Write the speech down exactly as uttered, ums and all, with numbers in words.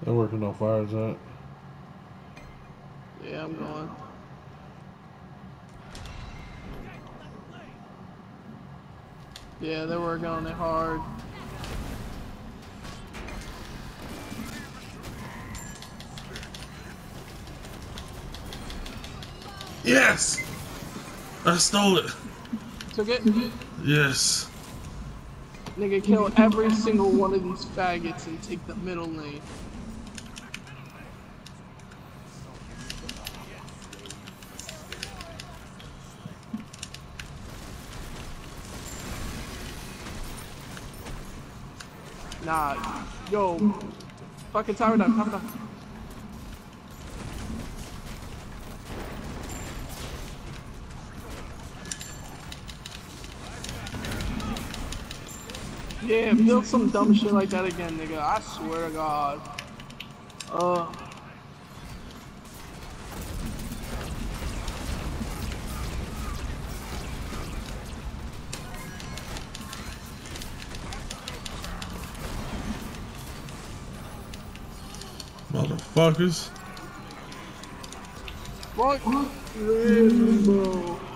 They're working on fires at. Yeah, I'm going. Yeah, they're working on it hard. Yes! I stole it! Took it? Yes. Nigga, kill every single one of these faggots and take the middle lane. Nah, yo, fucking tower down, tower down. Yeah, build some dumb shit like that again, nigga. I swear to God. Uh. Motherfuckers. Fuck. Bro.